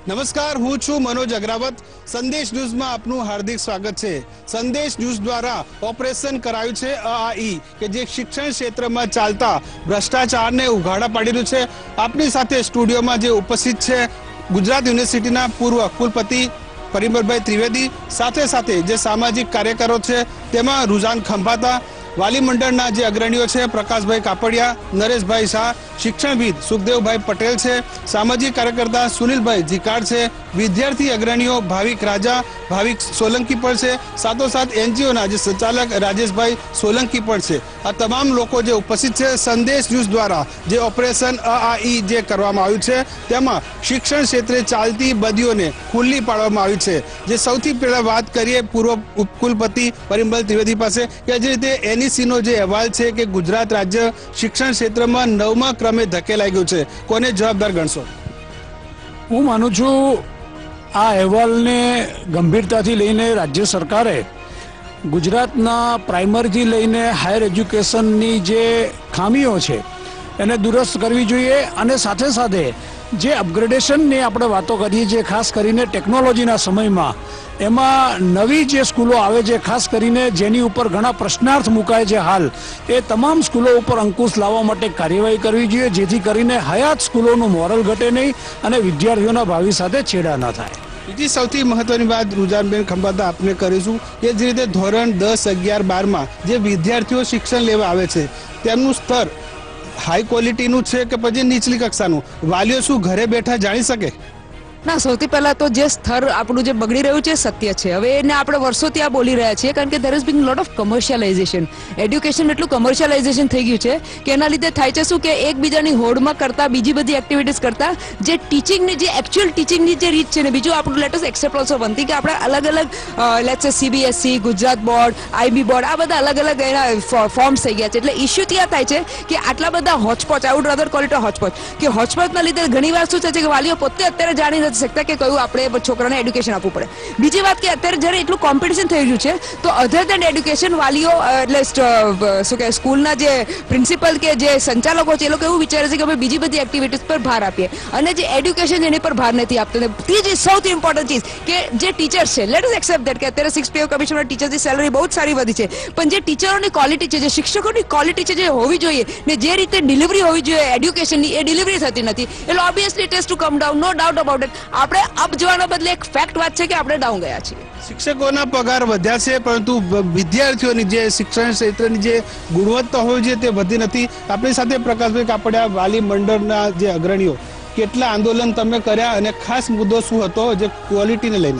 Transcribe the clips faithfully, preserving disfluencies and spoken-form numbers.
नमस्कार, हूँ छू मनोज अग्रावत। संदेश न्यूज में आपनु हार्दिक स्वागत है। संदेश न्यूज द्वारा ऑपरेशन करायु छे अआई के जे शिक्षण क्षेत्र में चालता भ्रष्टाचार ने उघाड़ा पाड़ी रह्यु छे। आपनी साथे स्टूडियो में जे उपस्थित छे गुजरात यूनिवर्सिटी पूर्व कुलपति परिमलभाई त्रिवेदी, साथे साथे जे सामाजिक कार्यकरो छे तेमां रुझान खंभाता, वाली मंडळना जे अग्रणीओ छे प्रकाशभाई कापड़िया, नरेशभाई शाह, शिक्षणविद सुखदेवभाई पटेल छे, सामाजिक कार्यकर्ता सुनीलभाई झिकाड़ छे, विद्यार्थी अग्रणीओ भाविक राजा, भाविक सोलंकी पण छे, साथोसाथ एनजीओ ना जे संचालक राजेशभाई सोलंकी पण छे। आ तमाम लोको जे उपस्थित छे संदेश न्यूज द्वारा जे ऑपरेशन अआई जे करवामां आव्युं छे तेमां शिक्षण क्षेत्रे चालती बदीओने खुल्ली पाडवामां आवी छे। जे सौथी पहेला वात करीए पूर्व उपकुलपति परिमल त्रिवेदी पासे के जे रीते एनईसी नो जे अहेवाल छे के गुजरात राज्य शिक्षण क्षेत्र में नवमा क्रमे धकेलाई गयुं छे, कोने जवाबदार गणशो? हूँ मानु छू आ अहेवालने गंभीरताथी लईने राज्य सरकारे गुजरातना प्राइमरीथी लईने हायर एज्युकेशननी जे खामीओ छे एने दुरुस्त करवी जोईए अने साथे साथे जे अपग्रेडेशननी आपणे वातो करीए छे खास करीने टेक्नोलॉजीना समयमां एमां नवी जे स्कूलो आवे छे खास करीने जेनी उपर घणा प्रश्नार्थ मुकाय छे हाल ए तमाम स्कूलो उपर अंकुश लाववा माटे कार्यवाही करवी जोईए जेथी करीने हयात स्कूलोनुं मोरल घटे नहीं अने विद्यार्थीओना भावी साथे छेड़ा न थाय। बीजी सौथी महत्वनी बात रुझानबेन खंभाता आपने करीशुं के जे रीते धोरण दस अगियार बार में जे विद्यार्थीओ शिक्षण लेवा आवे छे तेमनुं स्तर हाई क्वॉलिटीनुं छे के पछी નીચલી કક્ષાનું વાલીઓ શું ઘરે બેઠા જાણી શકે? ના, સૌથી પહેલા તો જે સ્તર આપણું જે બગડી રહ્યું છે સત્ય છે। હવે એને આપણે વર્ષોથી આ બોલી રહ્યા છીએ કારણ કે there is being lot of commercialization, education એટલું કમર્શિયલાઇઝેશન થઈ ગયું છે કે એના લીધે થાય છે શું કે એકબીજાની હોડમાં કરતા બીજી બધી એક્ટિવિટીઝ કરતા જે ટીચિંગની જે એકચ્યુઅલ ટીચિંગની જે રીત છે ને બીજું આપણું let us accept also one thing કે આપણે અલગ અલગ let's say CBSE, Gujarat board, IB board આ બધા અલગ અલગ એના ફોર્મ્સ થઈ ગયા છે। એટલે ઇશ્યુ ત્યાં થાય છે કે આટલા બધા hotchpotch, I would rather call it a hotchpotch, કે હોચપોચના લીધે ઘણીવાર શું થાય છે કે વાલીઓ પોતે અત્યારે જાણી નથી सकता કે કયું આપણે છોકરાને એડ્યુકેશન આપવું પડે। બીજી વાત કે અત્યારે જ્યારે એટલું કોમ્પિટિશન થઈ રહ્યું છે તો અધર દેન એડ્યુકેશન વાલીઓ એટલે શું કે સ્કૂલના જે પ્રિન્સિપલ કે જે સંચાલકો છે એ લોકો એવું વિચારે છે કે અમે બીજી બધી એક્ટિવિટીઝ પર ભાર આપીએ અને જે એડ્યુકેશન એની પર ભાર નથી આપતા। ત્રીજી સૌથી ઇમ્પોર્ટન્ટ ચીજ કે જે ટીચર્સ છે, લેટ અસ એક્સેપ્ટ ધેટ કે અત્યારે સિક્સ પે કમિશનમાં ટીચર્સની સેલરી બહુ જ સારી વધી છે પણ જે ટીચરોની ક્વોલિટી છે, જે શિક્ષકોની ક્વોલિટી છે જે હોવી જોઈએ ને જે રીતે ડિલિવરી હોવી જોઈએ એડ્યુકેશનની એ ડિલિવરી થતી નથી। એટલે obviously it has to come down, no doubt about it. આપણે અપ જવાના બદલે એક ફેક્ટ વાત છે કે આપણે ડાઉન ગયા છીએ। શિક્ષકોના પગાર વધ્યા છે પરંતુ વિદ્યાર્થીઓની જે શિક્ષણ ક્ષેત્રની જે ગુણવત્તા હોય છે તે વધી નથી। આપણી સાથે પ્રકાશભાઈ કાપડિયા, વાલી મંડળના જે અગ્રણીઓ, કેટલા આંદોલન તમે કર્યા અને ખાસ મુદ્દો શું હતો જે ક્વોલિટીને લઈને?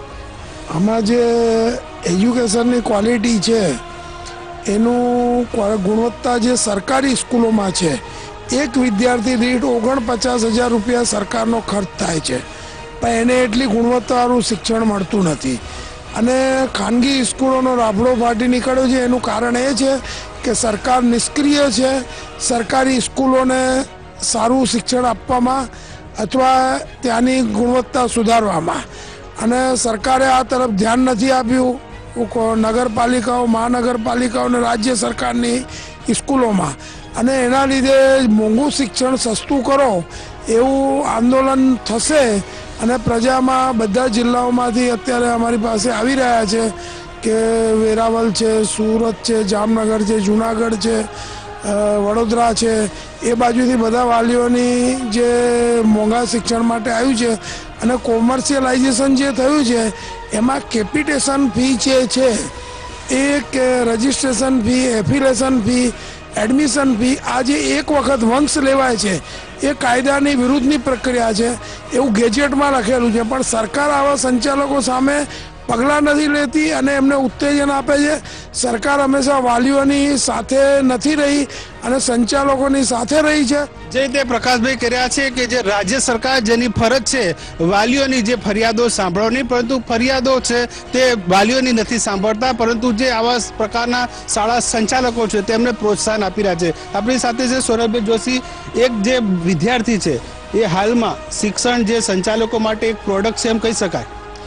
આમાં જે એજ્યુકેશનની ક્વોલિટી છે એનું ગુણવત્તા જે સરકારી સ્કૂલોમાં છે એક વિદ્યાર્થી દીઠ ઓગણપચાસ હજાર રૂપિયા સરકારનો ખર્ચ થાય છે પણ એને એટલી ગુણવત્તાવાળું શિક્ષણ મળતું નથી અને ખાનગી સ્કૂલોનો રાફડો ફાટી નીકળ્યો છે। એનું કારણ એ છે કે સરકાર નિષ્ક્રિય છે સરકારી સ્કૂલોને સારું શિક્ષણ આપવામાં અથવા ત્યાંની ગુણવત્તા સુધારવામાં, અને સરકારે આ તરફ ધ્યાન નથી આપ્યું। નગરપાલિકાઓ, મહાનગરપાલિકાઓ અને રાજ્ય સરકારની સ્કૂલોમાં, અને એના લીધે મોંઘું શિક્ષણ સસ્તું કરો એવું આંદોલન થશે અને પ્રજામાં બધા જિલ્લાઓમાંથી અત્યારે અમારી પાસે આવી રહ્યા છે કે વેરાવલ છે, સુરત છે, જામનગર છે, જૂનાગઢ છે, વડોદરા છે, એ બાજુથી બધા વાલીઓની જે મોંઘા શિક્ષણ માટે આવ્યું છે અને કોમર્શિયલાઇઝેશન જે થયું છે એમાં કેપિટેશન ફી જે છે એ કે registration fee, affiliation fee, admission fee આ જે એક વખત વંશ લેવાય છે એ કાયદાની વિરુદ્ધની પ્રક્રિયા છે એવું ગેજેટમાં લખેલું છે પણ સરકાર આવા સંચાલકો સામે પગલાં નથી લેતી અને એમને ઉત્તેજન આપે છે। સરકાર હંમેશા વાલીઓની સાથે નથી રહી અને સંચાલકોની સાથે રહી છે। જે રીતે પ્રકાશભાઈ કર્યા છે કે જે રાજ્ય સરકાર જેની ફરજ છે વાલીઓની જે ફરિયાદો સાંભળવાની, પરંતુ ફરિયાદો છે તે વાલીઓની નથી સાંભળતા પરંતુ જે આવા પ્રકારના શાળા સંચાલકો છે તેમને પ્રોત્સાહન આપી રહ્યા છે। આપણી સાથે છે સોનલબેન જોશી, એક જે વિદ્યાર્થી છે એ હાલમાં શિક્ષણ જે સંચાલકો માટે એક પ્રોડક્ટ છે એમ કહી શકાય?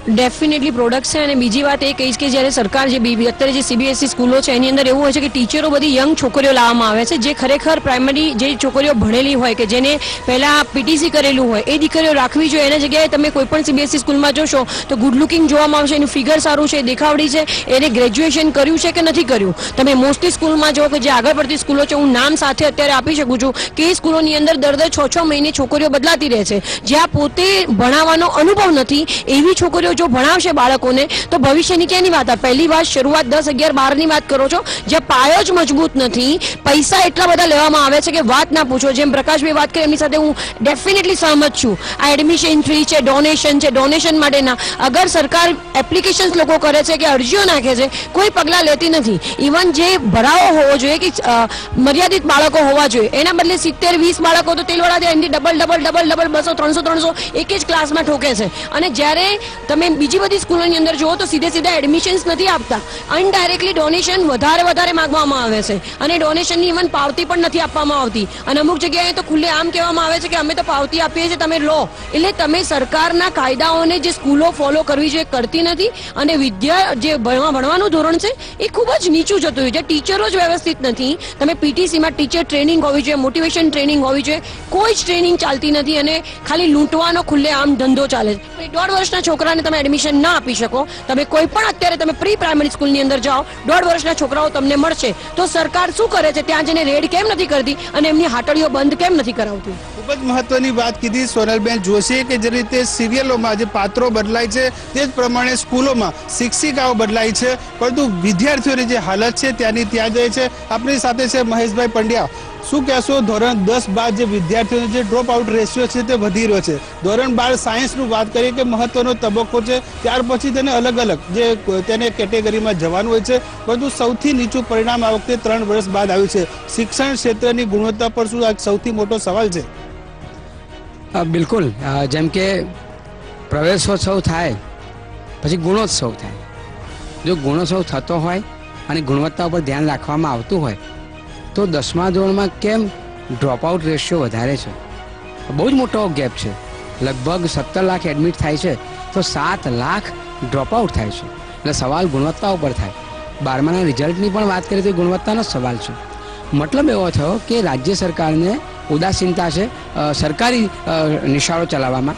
ડેફિનેટલી પ્રોડક્ટ છે. અને બીજી વાત એ કહીશ કે જ્યારે સરકાર જે અત્યારે જે સીબીએસઈ સ્કૂલો છે એની અંદર એવું હોય છે કે ટીચરો બધી યંગ છોકરીઓ લાવવામાં આવે છે, જે ખરેખર પ્રાઇમરી જે છોકરીઓ ભણેલી હોય કે જેને પહેલા પીટીસી કરેલું હોય એ દીકરીઓ રાખવી જોઈએ. એના જગ્યાએ તમે કોઈ પણ સીબીએસઈ સ્કૂલમાં જોશો તો ગુડ લુકિંગ જોવામાં આવશે, એનું ફિગર સારું છે, દેખાવડી છે, એને ગ્રેજ્યુએશન કર્યું છે કે નથી કર્યું. તમે મોસ્ટલી સ્કૂલમાં જો કે જે આગળ પડતી સ્કૂલો છે, હું નામ સાથે અત્યારે આપી શકું છું કે એ સ્કૂલોની અંદર દર દર છ છ મહિને છોકરીઓ બદલાતી રહે છે. જ્યાં પોતે ભણાવવાનો અનુભવ નથી એવી છોકરીઓ જો ભણાવશે બાળકોને તો ભવિષ્યની ક્યાંની વાત? પહેલી વાત શરૂઆત દસ અગિયાર બાર ની વાત કરો છો, જ્યાં પાયો જ મજબૂત નથી, પૈસા એટલા બધા લેવામાં આવે છે કે વાત ના પૂછો. જેમ પ્રકાશભાઈ વાત કરી એમની સાથે હું ડેફિનેટલી સહમત છું. આ એડમિશન ફ્રી છે, ડોનેશન છે, ડોનેશન માટેના અગર સરકાર એપ્લિકેશન્સ લોકો કરે છે કે અરજીઓ નાખે છે, કોઈ પગલાં લેતી નથી. ઇવન જે ભરાવો હોવો જોઈએ કે મર્યાદિત બાળકો હોવા જોઈએ એના બદલે સિત્તેર વીસ બાળકો તો તેલવાળા એમની ડબલ ડબલ ડબલ ડબલ બસો ત્રણસો ત્રણસો એક જ ક્લાસમાં ઠોકે છે. અને જ્યારે તમે બીજી બધી સ્કૂલોની અંદર જુઓ તો સીધે સીધા એડમિશન્સ નથી આપતા, અનડાયરેક્ટલી ડોનેશન વધારે વધારે માંગવામાં આવે છે અને ડોનેશનની ઇવન પાવતી પણ નથી આપવામાં આવતી. અને અમુક જગ્યાએ તો ખુલ્લે આમ કહેવામાં આવે છે કે અમે તો પાવતી આપીએ છીએ, તમે લો. એટલે તમે સરકારના કાયદાઓને જે સ્કૂલો ફોલો કરવી જોઈએ કરતી નથી અને વિદ્યા જે ભણવા ભણવાનું ધોરણ છે એ ખૂબ જ નીચું જતું હોય છે. ટીચરો જ વ્યવસ્થિત નથી. તમે પીટીસીમાં ટીચર ટ્રેનિંગ હોવી જોઈએ, મોટિવેશન ટ્રેનિંગ હોવી જોઈએ, કોઈ જ ટ્રેનિંગ ચાલતી નથી અને ખાલી લૂંટવાનો ખુલ્લે આમ ધંધો ચાલે છે. દોઢ વર્ષના છોકરાને તમે એડમિશન ના આપી શકો. તમે કોઈ પણ અત્યારે તમે પ્રી પ્રાઇમરી સ્કૂલની અંદર જાઓ, દોઢ વર્ષના છોકરાઓ તમને મળશે તો સરકાર શું કરે છે? ત્યાં જઈને રેડ કેમ નથી કરતી અને એમની હાટડીઓ બંધ કેમ નથી કરાવતી? ખૂબ જ મહત્વની વાત કીધી સોનલબેન જોશીએ કે જે રીતે સિરિયલોમાં જે પાત્રો બદલાય છે તે જ પ્રમાણે સ્કૂલોમાં શિક્ષિકાઓ બદલાય છે, પરંતુ વિદ્યાર્થીઓની જે હાલત છે ત્યાંની ત્યાં જાય છે. આપણી સાથે છે મહેશભાઈ પંડ્યા. શું કહેશો, ધોરણ દસ બાદ જે વિદ્યાર્થીઓનો જે ડ્રોપ આઉટ રેશિયો છે તે વધી રહ્યો છે? ધોરણ બાર સાયન્સનું વાત કરીએ કે મહત્વનો તબક્કો છે, ત્યાર પછી તેને અલગ અલગ જે તેને કેટેગરીમાં જવાનું હોય છે, પરંતુ સૌથી નીચું પરિણામ આ વખતે ત્રણ વર્ષ બાદ આવ્યું છે. શિક્ષણ ક્ષેત્રની ગુણવત્તા પર શું આ સૌથી મોટો સવાલ છે? બિલકુલ. જેમ કે પ્રવેશોત્સવ થાય પછી ગુણોત્સવ થાય. જો ગુણોત્સવ થતો હોય અને ગુણવત્તા ઉપર ધ્યાન રાખવામાં આવતું હોય તો દસમા ધોરણમાં કેમ ડ્રોપઆઉટ રેશિયો વધારે છે? બહુ જ મોટો ગેપ છે. લગભગ સત્તર લાખ એડમિટ થાય છે તો સાત લાખ ડ્રોપઆઉટ થાય છે. એટલે સવાલ ગુણવત્તા ઉપર થાય. બારમાના રિઝલ્ટની પણ વાત કરીએ તો ગુણવત્તાનો સવાલ છે. મતલબ એવો થયો કે રાજ્ય સરકારને ઉદાસીનતા છે સરકારી નિશાળો ચલાવવામાં.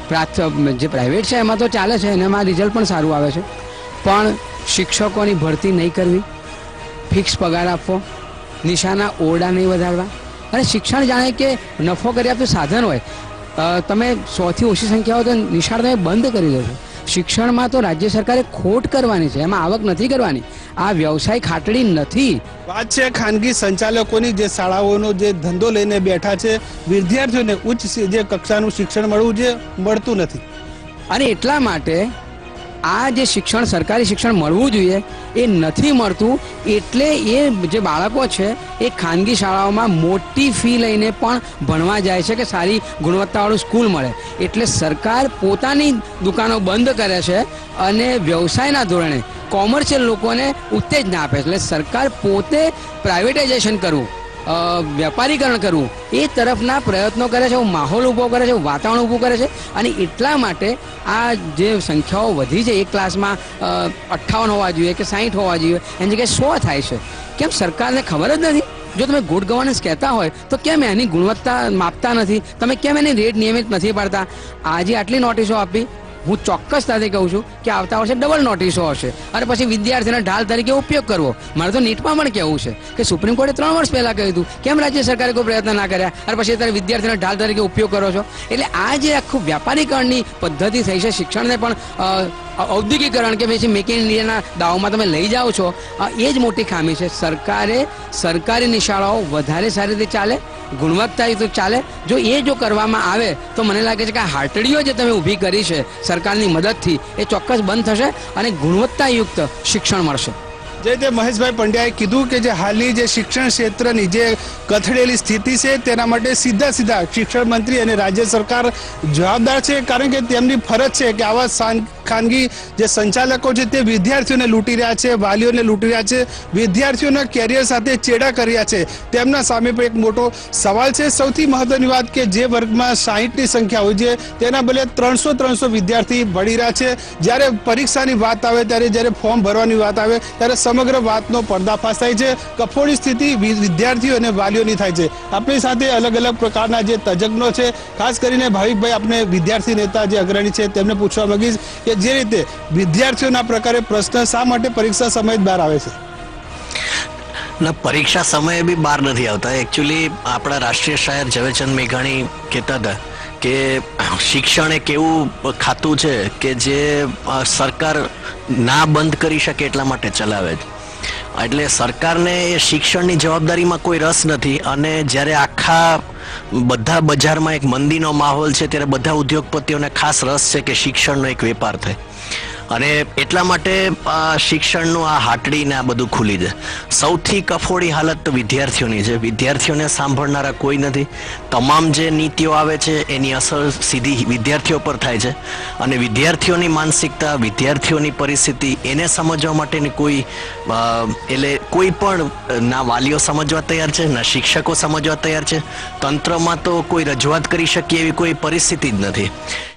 જે પ્રાઇવેટ છે એમાં તો ચાલે છે, એનામાં રિઝલ્ટ પણ સારું આવે છે, પણ શિક્ષકોની ભરતી નહીં કરવી, ફિક્સ પગાર આપવો, નિશાના ઓરડા નહીં વધારવા અને શિક્ષણ જાણે કે નફો કરી આપતું સાધન હોય. તમે સોથી ઓછી સંખ્યા હોય તો નિશાળ તમે બંધ કરી દો છો. શિક્ષણમાં તો રાજ્ય સરકારે ખોટ કરવાની છે, એમાં આવક નથી કરવાની. આ વ્યવસાય ખાટડી નથી. વાત છે ખાનગી સંચાલકોની જે શાળાઓનો જે ધંધો લઈને બેઠા છે, વિદ્યાર્થીઓને ઉચ્ચ જે કક્ષાનું શિક્ષણ મળવું જે મળતું નથી. અને એટલા માટે આ જે શિક્ષણ સરકારી શિક્ષણ મળવું જોઈએ એ નથી મળતું. એટલે એ જે બાળકો છે એ ખાનગી શાળાઓમાં મોટી ફી લઈને પણ ભણવા જાય છે કે સારી ગુણવત્તાવાળું સ્કૂલ મળે. એટલે સરકાર પોતાની દુકાનો બંધ કરે છે અને વ્યવસાયના ધોરણે કોમર્શિયલ લોકોને ઉત્તેજના આપે છે. એટલે સરકાર પોતે પ્રાઇવેટાઇઝેશન કરવું, વેપારીકરણ કરવું એ તરફના પ્રયત્નો કરે છે, માહોલ ઊભો કરે છે, વાતાવરણ ઊભું કરે છે. અને એટલા માટે આ જે સંખ્યાઓ વધી છે, એક ક્લાસમાં અઠ્ઠાવન હોવા જોઈએ કે સાહીઠ હોવા જોઈએ એની જગ્યાએ સો થાય છે. કેમ સરકારને ખબર જ નથી? જો તમે ગુડ ગવર્નન્સ કહેતા હોય તો કેમ એની ગુણવત્તા માપતા નથી? તમે કેમ એની રેટ નિયમિત નથી પાડતા? આજે આટલી નોટિસો આપી, હું ચોક્કસતાથી કહું છું કે આવતા વર્ષે ડબલ નોટિસો હશે અને પછી વિદ્યાર્થીને ઢાલ તરીકે ઉપયોગ કરવો. મારે તો નીટમાં પણ કહેવું છે કે સુપ્રીમ કોર્ટે ત્રણ વર્ષ પહેલા કહ્યું હતું, કેમ રાજ્ય સરકારે કોઈ પ્રયત્ન ના કર્યા અને પછી અત્યારે વિદ્યાર્થીને ઢાલ તરીકે ઉપયોગ કરો છો? એટલે આ જે આખું વ્યાપારીકરણની પદ્ધતિ થઈ છે, શિક્ષણને પણ ઔદ્યોગિકરણ કે પછી મેક ઇન ઇન્ડિયાના દાવમાં તમે લઈ જાઓ છો, એ જ મોટી ખામી છે. સરકારે સરકારી નિશાળાઓ વધારે સારી રીતે ચાલે, ગુણવત્તાયુક્ત ચાલે. જો એ જો કરવામાં આવે તો મને લાગે છે કે આ હાટડીઓ જે તમે ઊભી કરી છે સરકારની મદદથી એ ચોક્કસ બંધ થશે અને ગુણવત્તાયુક્ત શિક્ષણ મળશે. જે તે મહેશભાઈ પંડ્યાએ કીધું કે જે હાલની જે શિક્ષણ ક્ષેત્રની જે કથળેલી સ્થિતિ છે તેના માટે સીધા સીધા શિક્ષણ મંત્રી અને રાજ્ય સરકાર જવાબદાર છે, કારણ કે તેમની ફરજ છે કે આવા ખાનગી જે સંચાલકો છે તે વિદ્યાર્થીઓને લૂંટી રહ્યા છે, વાલીઓને લૂંટી રહ્યા છે, વિદ્યાર્થીઓના કેરિયર સાથે ચેડા કરી રહ્યા છે, તેમના સામે પણ એક મોટો સવાલ છે. સૌથી મહત્વની વાત કે જે વર્ગમાં સાહીઠની સંખ્યા હોય છે તેના બદલે ત્રણસો ત્રણસો વિદ્યાર્થી ભણી રહ્યા છે. જ્યારે પરીક્ષાની વાત આવે ત્યારે જ્યારે ફોર્મ ભરવાની વાત આવે ત્યારે સમગ્ર વાતનો પર્દાફાશ થાય છે. કફોડી સ્થિતિ વિદ્યાર્થીઓ અને વાલીઓની થાય છે. આપણી સાથે અલગ અલગ પ્રકારના જે તજજ્ઞો છે, ખાસ કરીને ભાવિકભાઈ આપણે વિદ્યાર્થી નેતા જે અગ્રણી છે તેમને પૂછવા માંગીશ કે જે રીતે વિદ્યાર્થીઓના પ્રકારે પ્રશ્ન શા માટે પરીક્ષા સમયે જ બહાર આવે છે? ના, પરીક્ષા સમયે બી બહાર નથી આવતા. એકચ્યુઅલી આપણા રાષ્ટ્રીય શાયર ઝવેરચંદ મેઘાણી કહેતા હતા કે શિક્ષણ એક એવું ખાતું છે કે જે સરકાર ના બંધ કરી શકે એટલા માટે ચલાવે છે. એટલે સરકારને એ શિક્ષણની જવાબદારીમાં કોઈ રસ નથી. અને જ્યારે આખા બધા બજારમાં એક મંદીનો માહોલ છે ત્યારે બધા ઉદ્યોગપતિઓને ખાસ રસ છે કે શિક્ષણનો એક વેપાર થાય. અને એટલા માટે શિક્ષણનું આ હાટડી ને આ બધું ખુલી છે. સૌથી કફોડી હાલત તો વિદ્યાર્થીઓની છે. વિદ્યાર્થીઓને સાંભળનારા કોઈ નથી. તમામ જે નીતિઓ આવે છે એની અસર સીધી વિદ્યાર્થીઓ પર થાય છે. અને વિદ્યાર્થીઓની માનસિકતા, વિદ્યાર્થીઓની પરિસ્થિતિ એને સમજવા માટેની કોઈ એટલે કોઈ પણ ના વાલીઓ સમજવા તૈયાર છે, ના શિક્ષકો સમજવા તૈયાર છે. તંત્રમાં તો કોઈ રજૂઆત કરી શકે એવી કોઈ પરિસ્થિતિ જ નથી.